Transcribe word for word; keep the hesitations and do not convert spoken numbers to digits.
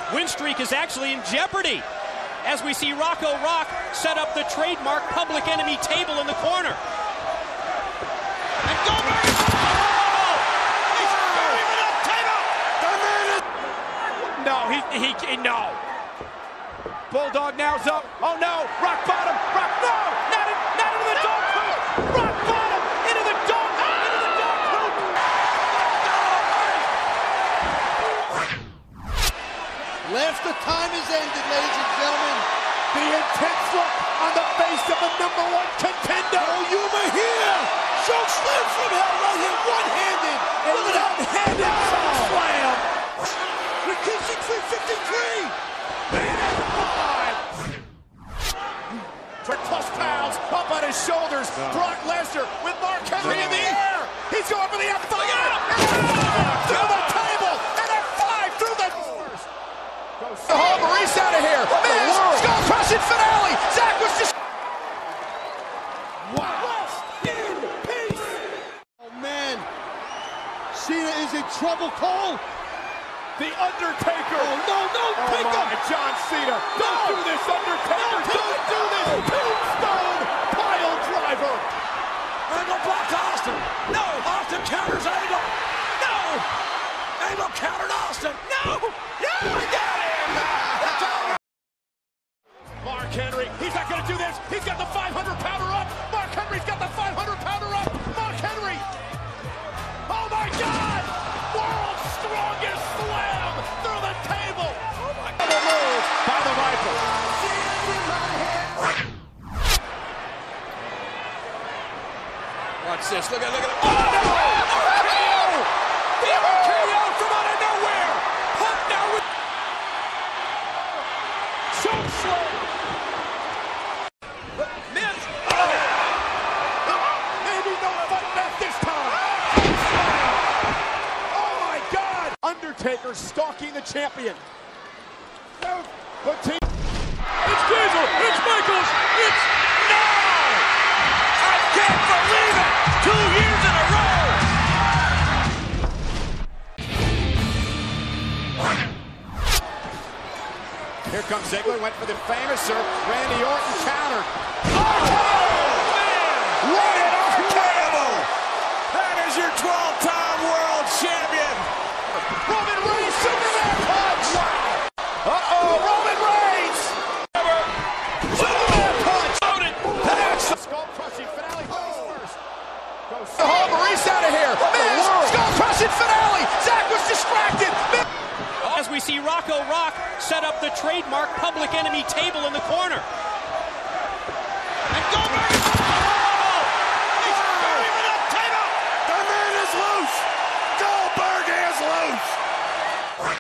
win streak is actually in jeopardy as we see Rocco Rock set up the trademark Public Enemy table in the corner. And Goldberg! Oh! He's burning it up, table! No, he, he, he, no. Bulldog now's up. Oh no, rock bottom, rock, no! Not, in, not into the dog poop! Rock bottom, into the dog, into the dog poop! Last the time is ended, ladies and gentlemen. The intense look on the face of the number one contender. Oh, Yuma here. Choke slam from hell right here, one-handed. Look at that handed slam. Rikishi three fifty-three. Plus pounds up on his shoulders. No. Brock Lesnar with Mark Henry no. in the air. He's going for the F five. Oh, through the table and F five through the doors. The Hall Maurice out of here. Miz, skull crushing finale. Zach was just. Wow. Rest in peace. Oh man, Cena is in trouble. Cole. The Undertaker. Oh no, no, oh pick my, up. John Cena. No. Don't do this, Undertaker. No, don't do this. Tombstone pile driver. Angle blocked Austin. No, Austin counters Angle. No, Angle countered Austin. No, yeah, we got him. Mark Henry, he's not going to do this. He's got the five hundred pounder up. Mark Henry's got the five hundred pounder up. Mark Henry. Oh my God. World's strongest slam through the table. Oh my God. Move by the Viper. Watch this. Look at look at it. Oh no! R K O! The R K O from out of nowhere. Hunt now with choke slam. Miz. Oh. Maybe no fight back this time. Oh my God! Undertaker stalking the champion. But team. It's Diesel. It's Michaels. It's no! I can't believe it. Two years in a row. Here comes Ziggler. Went for the famous sir. Randy Orton countered. Oh, man! What an R K O! That is your twelve-time world champion. Roman Reigns, Superman punch! Wow! Uh-oh, Roman Reigns! Superman punch! Loaded! Skull-crushing finale face first. Goes the Hall Maurice out of here! Miz, skull-crushing finale! Zach was distracted! As we see Rocco Rock set up the trademark Public Enemy table in the corner.